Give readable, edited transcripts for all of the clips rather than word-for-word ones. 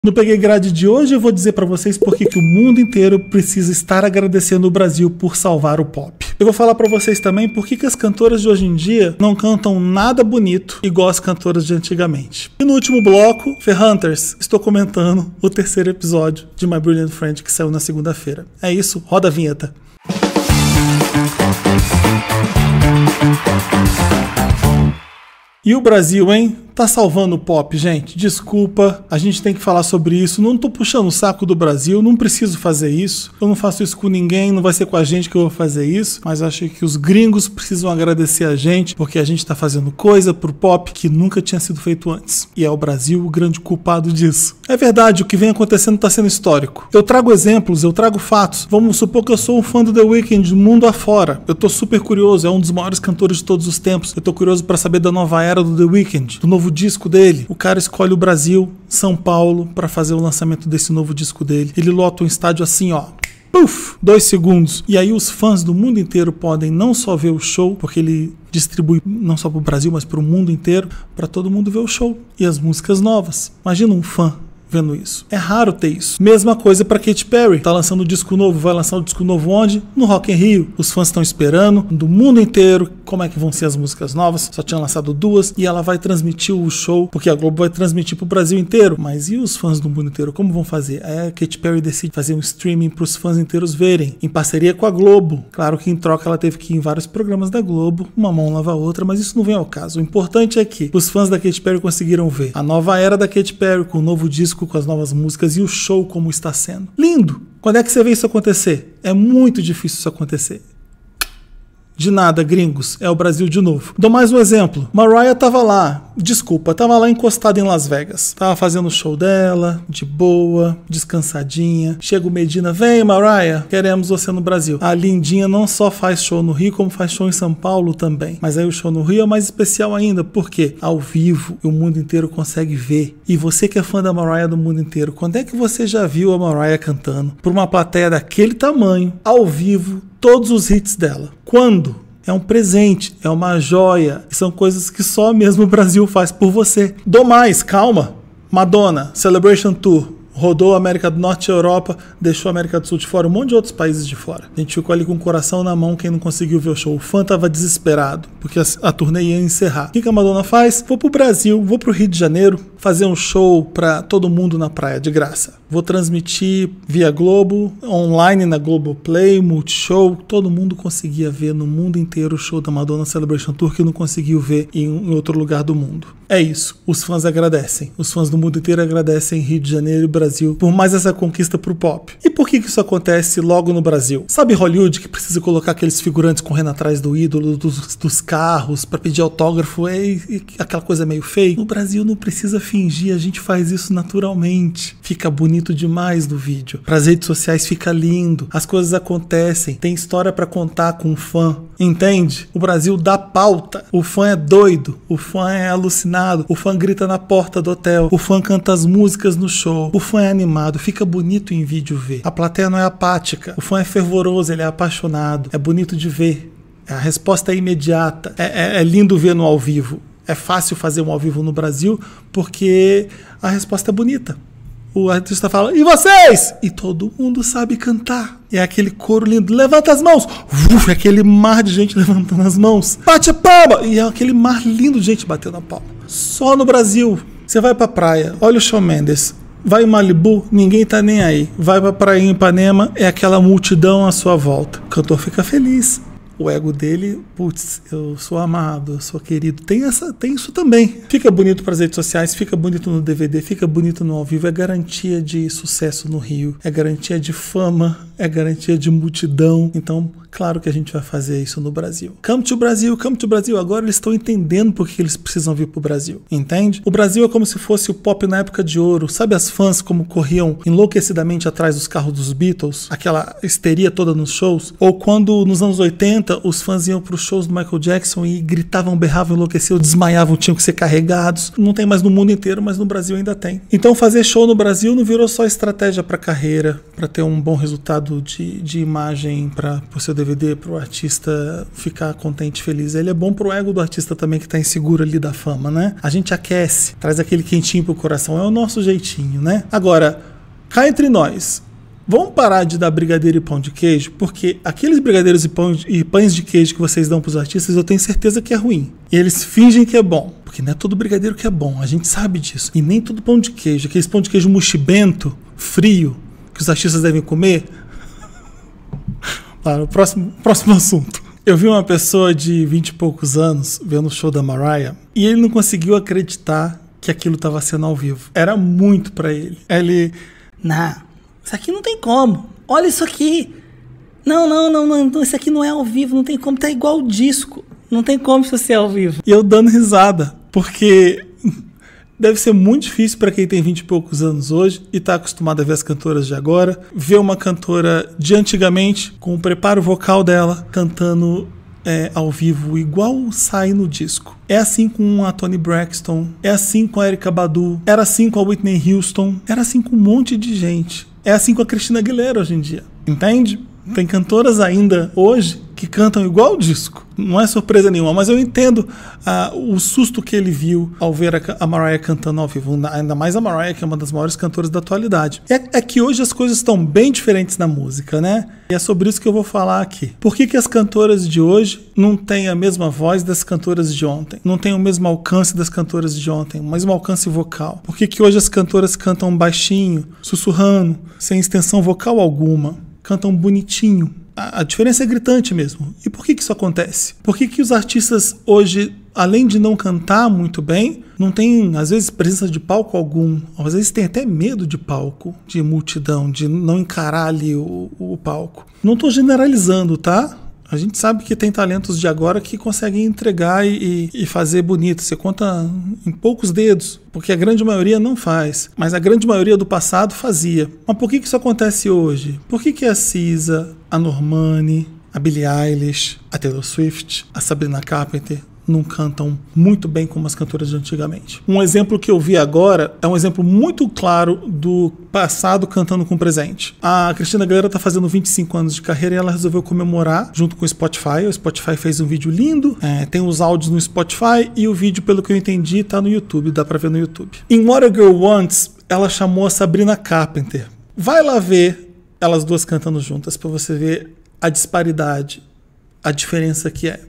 No Peguei Grade de hoje eu vou dizer pra vocês por que o mundo inteiro precisa estar agradecendo o Brasil por salvar o pop. Eu vou falar pra vocês também por que as cantoras de hoje em dia não cantam nada bonito igual as cantoras de antigamente. E no último bloco, Ferhunters, estou comentando o terceiro episódio de My Brilliant Friend que saiu na segunda-feira. É isso, roda a vinheta. E o Brasil, hein? Tá salvando o pop, gente. Desculpa, a gente tem que falar sobre isso. Não tô puxando o saco do Brasil, não preciso fazer isso. Eu não faço isso com ninguém, não vai ser com a gente que eu vou fazer isso. Mas eu acho que os gringos precisam agradecer a gente, porque a gente tá fazendo coisa pro pop que nunca tinha sido feito antes. E é o Brasil o grande culpado disso. É verdade, o que vem acontecendo tá sendo histórico. Eu trago exemplos, eu trago fatos. Vamos supor que eu sou um fã do The Weeknd, mundo afora. Eu tô super curioso, é um dos maiores cantores de todos os tempos. Eu tô curioso pra saber da nova era do The Weeknd, do novo disco dele. O cara escolhe o Brasil, São Paulo, pra fazer o lançamento desse novo disco dele. Ele lota um estádio assim, ó. Puf! 2 segundos. E aí os fãs do mundo inteiro podem não só ver o show, porque ele distribui não só pro Brasil, mas pro mundo inteiro, pra todo mundo ver o show. E as músicas novas. Imagina um fã vendo isso. É raro ter isso. Mesma coisa pra Katy Perry. Tá lançando um disco novo. Vai lançar um disco novo onde? No Rock in Rio. Os fãs estão esperando do mundo inteiro como é que vão ser as músicas novas. Só tinha lançado 2 e ela vai transmitir o show, porque a Globo vai transmitir pro Brasil inteiro. Mas e os fãs do mundo inteiro? Como vão fazer? Aí a Katy Perry decide fazer um streaming pros fãs inteiros verem, em parceria com a Globo. Claro que em troca ela teve que ir em vários programas da Globo. Uma mão lava a outra, mas isso não vem ao caso. O importante é que os fãs da Katy Perry conseguiram ver a nova era da Katy Perry com o novo disco, com as novas músicas e o show como está sendo. Lindo! Quando é que você vê isso acontecer? É muito difícil isso acontecer. De nada, gringos. É o Brasil de novo. Dou mais um exemplo. Mariah tava lá. Desculpa, tava lá encostada em Las Vegas. Tava fazendo o show dela, de boa, descansadinha. Chega o Medina, vem Mariah, queremos você no Brasil. A lindinha não só faz show no Rio, como faz show em São Paulo também. Mas aí o show no Rio é mais especial ainda, porque ao vivo o mundo inteiro consegue ver. E você que é fã da Mariah do mundo inteiro, quando é que você já viu a Mariah cantando por uma plateia daquele tamanho, ao vivo, todos os hits dela? Quando? É um presente, é uma joia. E são coisas que só mesmo o Brasil faz por você. Dou mais, calma. Madonna, Celebration Tour. Rodou a América do Norte e a Europa, deixou a América do Sul de fora, um monte de outros países de fora. A gente ficou ali com o coração na mão, quem não conseguiu ver o show. O fã tava desesperado, porque a turnê ia encerrar. O que a Madonna faz? Vou pro Brasil, vou pro Rio de Janeiro, fazer um show pra todo mundo na praia, de graça. Vou transmitir via Globo, online na Globoplay, Multishow. Todo mundo conseguia ver no mundo inteiro o show da Madonna Celebration Tour, que não conseguiu ver em outro lugar do mundo. É isso, os fãs agradecem. Os fãs do mundo inteiro agradecem Rio de Janeiro e Brasil por mais essa conquista pro pop. E por que isso acontece logo no Brasil? Sabe Hollywood, que precisa colocar aqueles figurantes correndo atrás do ídolo, dos carros, pra pedir autógrafo, e aquela coisa meio feia? No Brasil não precisa fingir, a gente faz isso naturalmente. Fica bonito demais no vídeo. Pras redes sociais fica lindo, as coisas acontecem, tem história pra contar com o fã, entende? O Brasil dá pauta, o fã é doido, o fã é alucinado, o fã grita na porta do hotel, o fã canta as músicas no show, o fã é animado, fica bonito em vídeo ver. A plateia não é apática, o fã é fervoroso, ele é apaixonado, é bonito de ver, a resposta é imediata, é lindo ver no ao vivo. É fácil fazer um ao vivo no Brasil porque a resposta é bonita. O artista fala, e vocês? E todo mundo sabe cantar. É aquele coro lindo, levanta as mãos. É aquele mar de gente levantando as mãos. Bate a palma. E é aquele mar lindo de gente batendo a palma. Só no Brasil. Você vai pra praia, olha o Shawn Mendes. Vai em Malibu, ninguém tá nem aí. Vai pra praia em Ipanema, é aquela multidão à sua volta. O cantor fica feliz. O ego dele, putz, eu sou amado, eu sou querido. Tem isso também. Fica bonito para as redes sociais, fica bonito no DVD, fica bonito no ao vivo. É garantia de sucesso no Rio, é garantia de fama, é garantia de multidão. Então, claro que a gente vai fazer isso no Brasil. Come to Brasil, come to Brasil. Agora eles estão entendendo por que eles precisam vir pro Brasil, entende? O Brasil é como se fosse o pop na época de ouro. Sabe as fãs como corriam enlouquecidamente atrás dos carros dos Beatles? Aquela histeria toda nos shows? Ou quando nos anos 80 90, os fãs iam para os shows do Michael Jackson e gritavam, berravam, enlouqueciam, desmaiavam, tinham que ser carregados. Não tem mais no mundo inteiro, mas no Brasil ainda tem. Então fazer show no Brasil não virou só estratégia para carreira, para ter um bom resultado de imagem para o seu DVD, para o artista ficar contente, feliz. Ele é bom pro ego do artista também, que tá inseguro ali da fama, né? A gente aquece, traz aquele quentinho pro coração, é o nosso jeitinho, né? Agora, cá entre nós, vamos parar de dar brigadeiro e pão de queijo, porque aqueles brigadeiros e pães de queijo que vocês dão pros artistas, eu tenho certeza que é ruim. E eles fingem que é bom, porque não é todo brigadeiro que é bom, a gente sabe disso. E nem todo pão de queijo, aqueles pão de queijo mochibento, frio, que os artistas devem comer. Claro, próximo assunto. Eu vi uma pessoa de 20 e poucos anos vendo o show da Mariah e ele não conseguiu acreditar que aquilo estava sendo ao vivo. Era muito pra ele. Ele... Não, isso aqui não tem como. Olha isso aqui. Não, isso aqui não é ao vivo, não tem como. Tá igual o disco. Não tem como isso ser ao vivo. E eu dando risada, porque... Deve ser muito difícil para quem tem 20 e poucos anos hoje e está acostumado a ver as cantoras de agora, ver uma cantora de antigamente, com o preparo vocal dela, cantando ao vivo igual sai no disco. É assim com a Toni Braxton, é assim com a Erykah Badu, era assim com a Whitney Houston, era assim com um monte de gente. É assim com a Christina Aguilera hoje em dia, entende? Tem cantoras ainda hoje que cantam igual o disco. Não é surpresa nenhuma, mas eu entendo o susto que ele viu ao ver a Mariah cantando ao vivo. Ainda mais a Mariah, que é uma das maiores cantoras da atualidade. É que hoje as coisas estão bem diferentes na música, né? E é sobre isso que eu vou falar aqui. Por que as cantoras de hoje não têm a mesma voz das cantoras de ontem? Não têm o mesmo alcance das cantoras de ontem, o mesmo alcance vocal? Por que hoje as cantoras cantam baixinho, sussurrando, sem extensão vocal alguma? Cantam bonitinho. A diferença é gritante mesmo. E por que isso acontece? Por que os artistas hoje, além de não cantar muito bem, não tem, às vezes, presença de palco algum? Às vezes tem até medo de palco, de multidão, de não encarar ali o palco. Não estou generalizando, tá? A gente sabe que tem talentos de agora que conseguem entregar e fazer bonito. Você conta em poucos dedos, porque a grande maioria não faz. Mas a grande maioria do passado fazia. Mas por que isso acontece hoje? Por que a SZA, a Normani, a Billie Eilish, a Taylor Swift, a Sabrina Carpenter não cantam muito bem como as cantoras de antigamente? Um exemplo que eu vi agora é um exemplo muito claro do passado cantando com o presente. A Christina Aguilera está fazendo 25 anos de carreira e ela resolveu comemorar junto com o Spotify. O Spotify fez um vídeo lindo, tem os áudios no Spotify e o vídeo, pelo que eu entendi, está no YouTube, dá para ver no YouTube. Em What a Girl Wants, ela chamou a Sabrina Carpenter. Vai lá ver elas duas cantando juntas para você ver a disparidade, a diferença que é.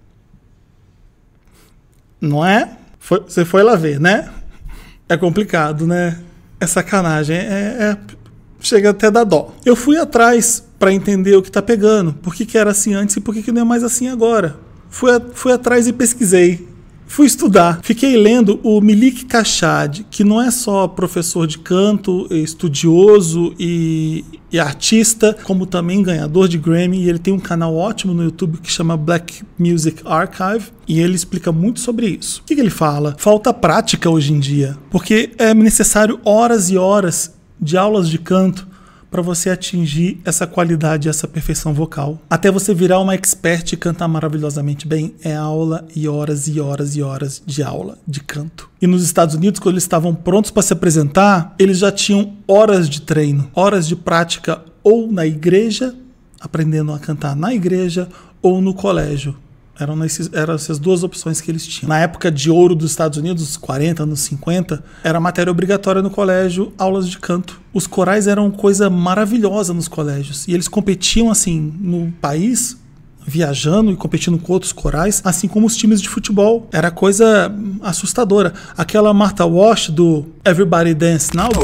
Não é? Você foi lá ver, né? É complicado, né? É sacanagem. Chega até a dar dó. Eu fui atrás para entender o que tá pegando. Por que era assim antes e por que não é mais assim agora? Fui atrás e pesquisei. Fui estudar. Fiquei lendo o Milik Kashad, que não é só professor de canto, estudioso e artista, como também ganhador de Grammy. E ele tem um canal ótimo no YouTube que chama Black Music Archive. E ele explica muito sobre isso. O que ele fala? Falta prática hoje em dia. Porque é necessário horas e horas de aulas de canto para você atingir essa qualidade, essa perfeição vocal. Até você virar uma expert e cantar maravilhosamente bem, é aula e horas e horas e horas de aula de canto. E nos Estados Unidos, quando eles estavam prontos para se apresentar, eles já tinham horas de treino, horas de prática, ou na igreja, aprendendo a cantar na igreja, ou no colégio. Eram essas duas opções que eles tinham. Na época de ouro dos Estados Unidos, os 40, anos 50, era matéria obrigatória no colégio, aulas de canto. Os corais eram coisa maravilhosa nos colégios. E eles competiam, assim, no país, viajando e competindo com outros corais, assim como os times de futebol. Era coisa assustadora. Aquela Martha Wash do Everybody Dance Now...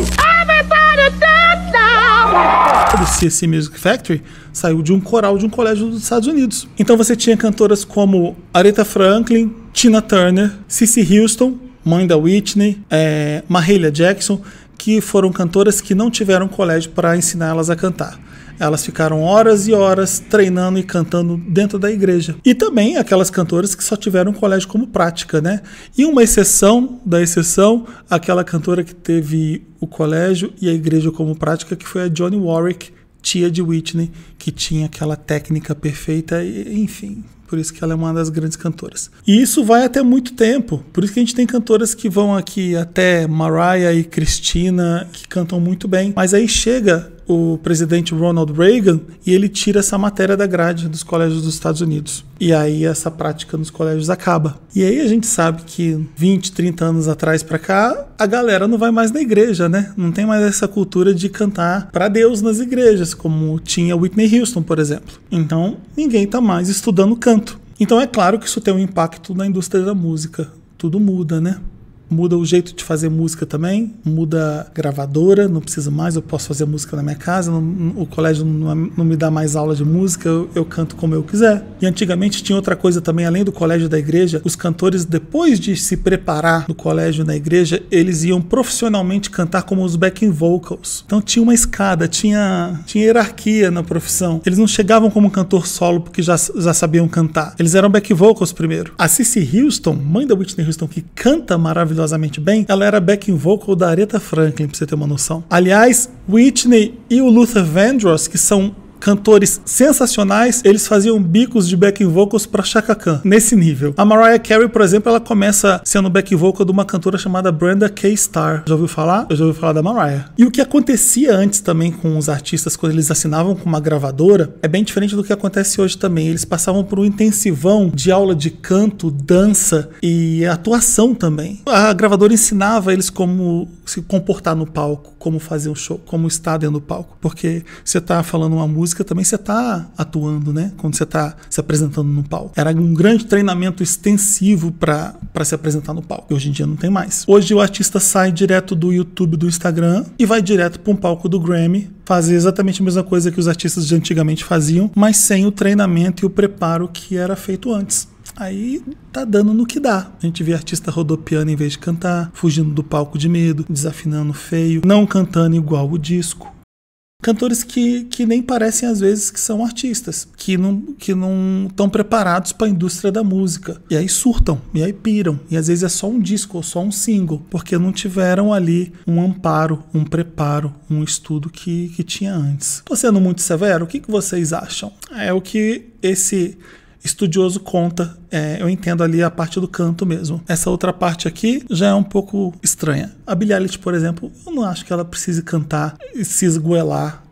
do CC Music Factory saiu de um coral de um colégio dos Estados Unidos. Então você tinha cantoras como Aretha Franklin, Tina Turner, Cissy Houston, mãe da Whitney, Mahalia Jackson, que foram cantoras que não tiveram colégio para ensinar elas a cantar. Elas ficaram horas e horas treinando e cantando dentro da igreja. E também aquelas cantoras que só tiveram colégio como prática, né? E uma exceção da exceção, aquela cantora que teve o colégio e a igreja como prática, que foi a Dionne Warwick, tia de Whitney, que tinha aquela técnica perfeita, enfim. Por isso que ela é uma das grandes cantoras. E isso vai até muito tempo. Por isso que a gente tem cantoras que vão aqui até Mariah e Christina, que cantam muito bem. Mas aí chega o presidente Ronald Reagan e ele tira essa matéria da grade dos colégios dos Estados Unidos. E aí essa prática nos colégios acaba. E aí a gente sabe que 20, 30 anos atrás pra cá, a galera não vai mais na igreja, né? Não tem mais essa cultura de cantar pra Deus nas igrejas, como tinha Whitney Houston, por exemplo. Então, ninguém tá mais estudando canto. Então é claro que isso tem um impacto na indústria da música. Tudo muda, né? Muda o jeito de fazer música também, muda a gravadora, não preciso mais, eu posso fazer música na minha casa, o colégio não me dá mais aula de música, eu canto como eu quiser. E antigamente tinha outra coisa também, além do colégio e da igreja, os cantores, depois de se preparar no colégio e na igreja, eles iam profissionalmente cantar como os backing vocals. Então tinha uma escada, tinha hierarquia na profissão. Eles não chegavam como cantor solo porque já sabiam cantar. Eles eram back vocals primeiro. A Cissy Houston, mãe da Whitney Houston, que canta maravilhosamente bem, ela era backing vocal da Aretha Franklin, pra você ter uma noção. Aliás, Whitney e o Luther Vandross, que são cantores sensacionais, eles faziam bicos de backing vocals pra Chaka Khan, nesse nível. A Mariah Carey, por exemplo, ela começa sendo backing vocal de uma cantora chamada Brenda K. Starr. Já ouviu falar? Eu já ouvi falar da Mariah. E o que acontecia antes também com os artistas, quando eles assinavam com uma gravadora, é bem diferente do que acontece hoje também. Eles passavam por um intensivão de aula de canto, dança e atuação também. A gravadora ensinava eles como se comportar no palco, como fazer um show, como estar dentro do palco. Porque você tá falando uma música, também você está atuando, né? Quando você está se apresentando no palco. Era um grande treinamento extensivo para se apresentar no palco. E hoje em dia não tem mais. Hoje o artista sai direto do YouTube, do Instagram e vai direto para um palco do Grammy, fazer exatamente a mesma coisa que os artistas de antigamente faziam, mas sem o treinamento e o preparo que era feito antes. Aí tá dando no que dá. A gente vê artista rodopiando em vez de cantar, fugindo do palco de medo, desafinando feio, não cantando igual o disco. Cantores que nem parecem às vezes que são artistas, que não estão preparados para a indústria da música. E aí surtam, e aí piram. E às vezes é só um disco ou só um single, porque não tiveram ali um amparo, um preparo, um estudo que tinha antes. Tô sendo muito severo? O que vocês acham? É o que esse estudioso conta. Eu entendo ali a parte do canto mesmo. Essa outra parte aqui já é um pouco estranha. A Billie Eilish, por exemplo, eu não acho que ela precise cantar e se esgoelar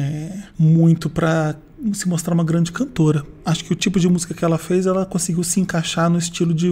muito para se mostrar uma grande cantora. Acho que o tipo de música que ela fez, ela conseguiu se encaixar no estilo de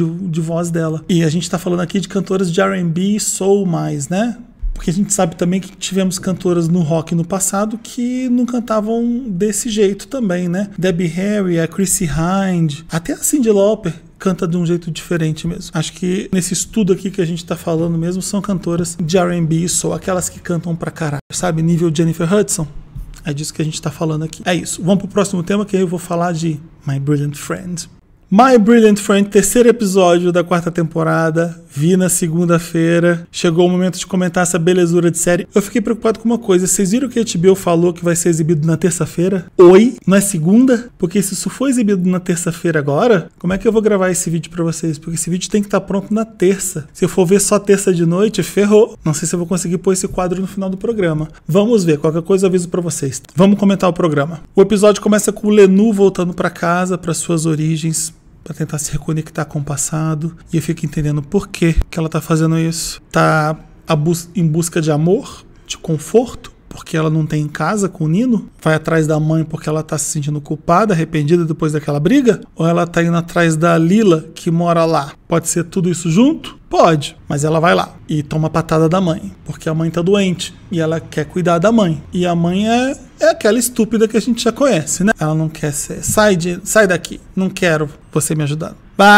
voz dela. E a gente tá falando aqui de cantoras de R&B e soul mais, né? Porque a gente sabe também que tivemos cantoras no rock no passado que não cantavam desse jeito também, né? Debbie Harry, a Chrissy Hynde, até a Cyndi Lauper canta de um jeito diferente mesmo. Acho que nesse estudo aqui que a gente tá falando mesmo são cantoras de R&B e soul, aquelas que cantam pra caralho, sabe? Nível Jennifer Hudson. É disso que a gente tá falando aqui. É isso. Vamos pro próximo tema, que aí eu vou falar de My Brilliant Friend. My Brilliant Friend, terceiro episódio da quarta temporada. Vi na segunda-feira. Chegou o momento de comentar essa belezura de série. Eu fiquei preocupado com uma coisa. Vocês viram que a HBO falou que vai ser exibido na terça-feira? Oi? Não é segunda? Porque se isso for exibido na terça-feira agora, como é que eu vou gravar esse vídeo pra vocês? Porque esse vídeo tem que estar pronto na terça. Se eu for ver só terça de noite, ferrou. Não sei se eu vou conseguir pôr esse quadro no final do programa. Vamos ver. Qualquer coisa eu aviso pra vocês. Vamos comentar o programa. O episódio começa com o Lenu voltando pra casa, para suas origens, para tentar se reconectar com o passado. E eu fico entendendo por que ela tá fazendo isso. Tá em busca de amor, de conforto, porque ela não tem em casa com o Nino. Vai atrás da mãe porque ela tá se sentindo culpada, arrependida depois daquela briga. Ou ela tá indo atrás da Lila, que mora lá. Pode ser tudo isso junto? Pode, mas ela vai lá e toma patada da mãe, porque a mãe tá doente e ela quer cuidar da mãe. E a mãe é aquela estúpida que a gente já conhece, né? Ela não quer ser, sai daqui, não quero você me ajudando.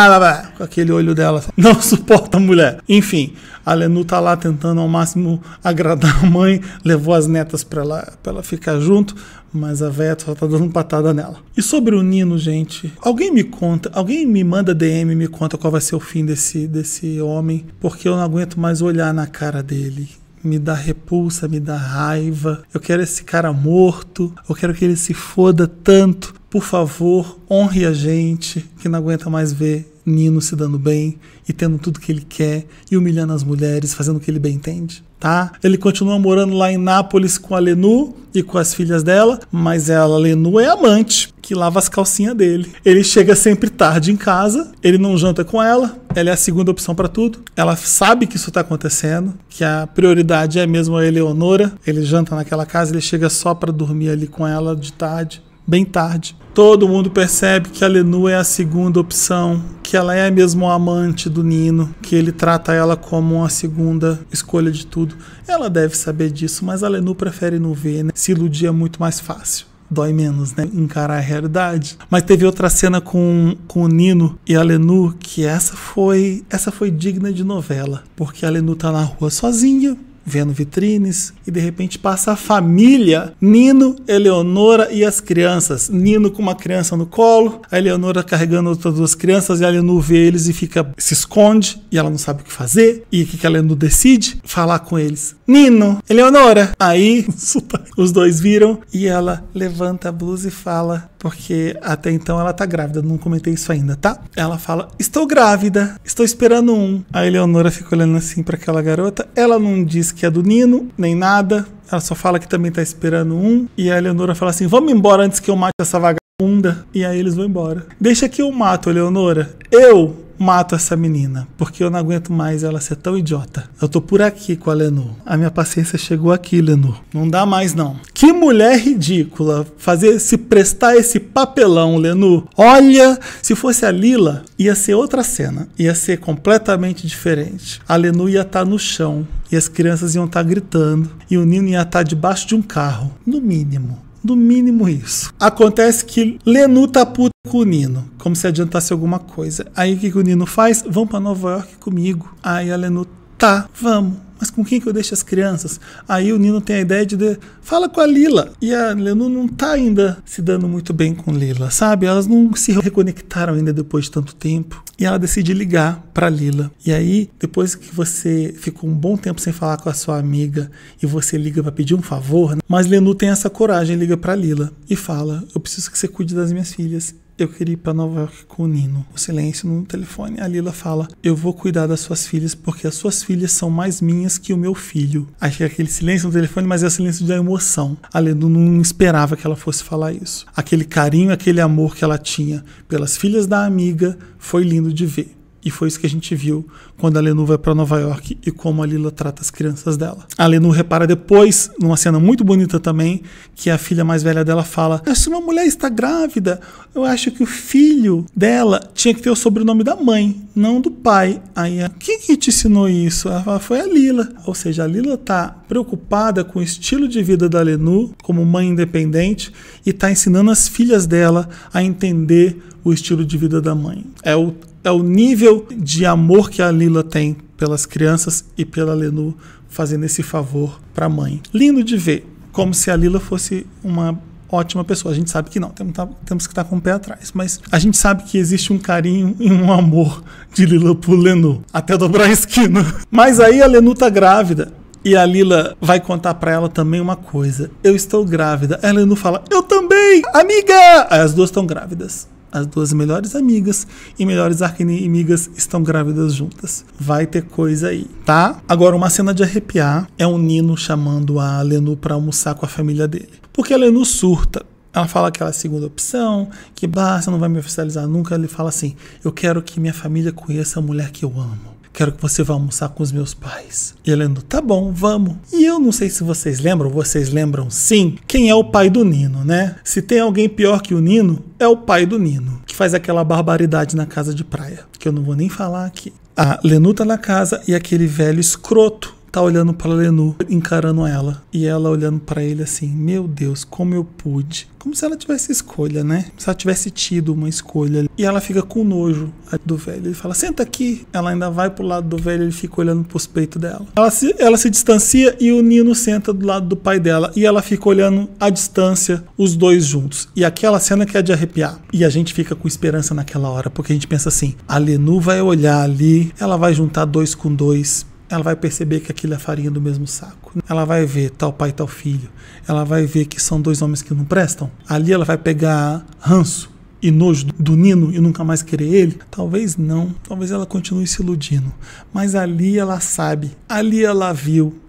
Com aquele olho dela, não suporta a mulher. Enfim, a Lenu tá lá tentando ao máximo agradar a mãe, levou as netas pra ela ficar junto, mas a véia só tá dando patada nela. E sobre o Nino, gente, alguém me manda DM e me conta qual vai ser o fim desse homem, porque eu não aguento mais olhar na cara dele. Me dá repulsa, me dá raiva. Eu quero esse cara morto, eu quero que ele se foda tanto. Por favor, honre a gente, que não aguenta mais ver Nino se dando bem e tendo tudo que ele quer e humilhando as mulheres, fazendo o que ele bem entende. tá? Ele continua morando lá em Nápoles com a Lenú e com as filhas dela, mas a Lenú é amante, que lava as calcinhas dele. Ele chega sempre tarde em casa, ele não janta com ela é a segunda opção para tudo. Ela sabe que isso tá acontecendo, que a prioridade é mesmo a Eleonora. Ele janta naquela casa, ele chega só para dormir ali com ela de tarde, bem tarde. Todo mundo percebe que a Lenú é a segunda opção, que ela é mesmo a amante do Nino, que ele trata ela como uma segunda escolha de tudo. Ela deve saber disso, mas a Lenú prefere não ver, né? Se iludir é muito mais fácil. Dói menos, né? Encarar a realidade. Mas teve outra cena com o Nino e a Lenú, que essa foi digna de novela. Porque a Lenú tá na rua sozinha, vendo vitrines, e de repente passa a família, Nino, Eleonora e as crianças. Nino com uma criança no colo, a Eleonora carregando outras duas crianças, e a Lenú vê eles e se esconde, e ela não sabe o que fazer. E o que a Lenú decide? Falar com eles. Nino, Eleonora. Aí os dois viram e ela levanta a blusa e fala, porque até então ela tá grávida, não comentei isso ainda, tá? Ela fala, estou grávida, estou esperando um. A Eleonora fica olhando assim pra aquela garota, ela não diz que é do Nino, nem nada, ela só fala que também tá esperando um, e a Eleonora fala assim, vamos embora antes que eu mate essa vagabunda, e aí eles vão embora. Deixa que eu mato, Eleonora, eu mato essa menina, porque eu não aguento mais ela ser tão idiota. Eu tô por aqui com a Lenú. A minha paciência chegou aqui, Lenú. Não dá mais, não. Que mulher ridícula se prestar esse papelão, Lenú. Olha, se fosse a Lila, ia ser outra cena. Ia ser completamente diferente. A Lenú ia estar no chão, e as crianças iam estar gritando, e o Nino ia estar debaixo de um carro. No mínimo. No mínimo isso. Acontece que Lenú tá puta com o Nino, como se adiantasse alguma coisa. Aí o que o Nino faz? Vão pra Nova York comigo. Aí a Lenú, tá, vamos. Mas com quem que eu deixo as crianças? Aí o Nino tem a ideia de fala com a Lila. E a Lenú não tá ainda se dando muito bem com Lila, sabe? Elas não se reconectaram ainda depois de tanto tempo. E ela decide ligar pra Lila. E aí, depois que você ficou um bom tempo sem falar com a sua amiga e você liga pra pedir um favor, né? Mas Lenú tem essa coragem, liga pra Lila e fala, eu preciso que você cuide das minhas filhas. Eu queria ir pra Nova York com o Nino. O silêncio no telefone. A Lila fala, eu vou cuidar das suas filhas porque as suas filhas são mais minhas que o meu filho. Aí fica aquele silêncio no telefone, mas é o silêncio da emoção. A Lenú não esperava que ela fosse falar isso. Aquele carinho, aquele amor que ela tinha pelas filhas da amiga foi lindo de ver. E foi isso que a gente viu quando a Lenú vai para Nova York e como a Lila trata as crianças dela. A Lenú repara depois, numa cena muito bonita também, que a filha mais velha dela fala, se uma mulher está grávida, eu acho que o filho dela tinha que ter o sobrenome da mãe, não do pai. Aí, quem que te ensinou isso? Ela fala, foi a Lila. Ou seja, a Lila tá preocupada com o estilo de vida da Lenú, como mãe independente, e tá ensinando as filhas dela a entender o estilo de vida da mãe. É o nível de amor que a Lila tem pelas crianças e pela Lenú fazendo esse favor para a mãe. Lindo de ver, como se a Lila fosse uma ótima pessoa. A gente sabe que não, temos que estar com o pé atrás, mas a gente sabe que existe um carinho e um amor de Lila por Lenú, até dobrar a esquina. Mas aí a Lenú tá grávida. E a Lila vai contar pra ela também uma coisa. Eu estou grávida. A Lenú fala, eu também, amiga! Aí as duas estão grávidas. As duas melhores amigas e melhores arqui-inimigas estão grávidas juntas. Vai ter coisa aí, tá? Agora, uma cena de arrepiar é o Nino chamando a Lenú pra almoçar com a família dele. Porque a Lenú surta. Ela fala que ela é a segunda opção, que você não vai me oficializar nunca. Ele fala assim, eu quero que minha família conheça a mulher que eu amo. Quero que você vá almoçar com os meus pais. E a Lenú, tá bom, vamos. E eu não sei se vocês lembram sim, quem é o pai do Nino, né? Se tem alguém pior que o Nino, é o pai do Nino, que faz aquela barbaridade na casa de praia, que eu não vou nem falar aqui. A Lenú tá na casa e aquele velho escroto tá olhando pra Lenú, encarando ela. E ela olhando pra ele assim, meu Deus, como eu pude. Como se ela tivesse escolha, né? Se ela tivesse tido uma escolha. E ela fica com nojo do velho. Ele fala, senta aqui. Ela ainda vai pro lado do velho, ele fica olhando pros peitos dela. Ela se distancia e o Nino senta do lado do pai dela. E ela fica olhando à distância, os dois juntos. E aquela cena que é de arrepiar. E a gente fica com esperança naquela hora, porque a gente pensa assim, a Lenú vai olhar ali, ela vai juntar 2 com 2. Ela vai perceber que aquilo é farinha do mesmo saco. Ela vai ver tal pai, tal filho. Ela vai ver que são 2 homens que não prestam. Ali ela vai pegar ranço e nojo do Nino e nunca mais querer ele? Talvez não. Talvez ela continue se iludindo. Mas ali ela sabe. Ali ela viu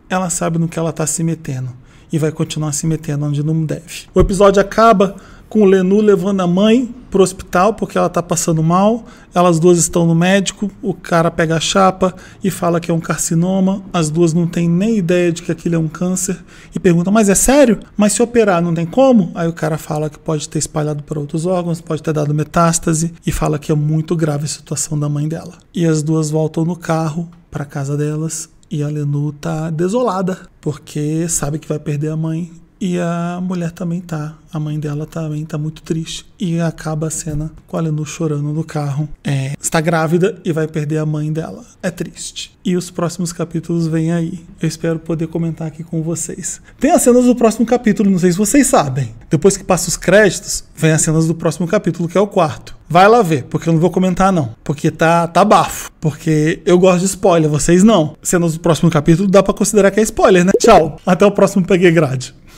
ela sabe no que ela tá se metendo. E vai continuar se metendo onde não deve. O episódio acaba com o Lenu levando a mãe pro hospital porque ela tá passando mal. Elas duas estão no médico, o cara pega a chapa e fala que é um carcinoma. As duas não têm nem ideia de que aquilo é um câncer e perguntam, mas é sério? Mas se operar não tem como? Aí o cara fala que pode ter espalhado para outros órgãos, pode ter dado metástase e fala que é muito grave a situação da mãe dela. E as duas voltam no carro para casa delas e a Lenu tá desolada porque sabe que vai perder a mãe. E a mulher também tá. A mãe dela também tá muito triste. E acaba a cena com a Lenu chorando no carro. Está grávida e vai perder a mãe dela. É triste. E os próximos capítulos vêm aí. Eu espero poder comentar aqui com vocês. Tem as cenas do próximo capítulo, não sei se vocês sabem. Depois que passa os créditos, vem as cenas do próximo capítulo, que é o 4º. Vai lá ver, porque eu não vou comentar não. Porque tá bafo. Porque eu gosto de spoiler, vocês não. Cenas do próximo capítulo dá pra considerar que é spoiler, né? Tchau. Até o próximo Peguei Grade.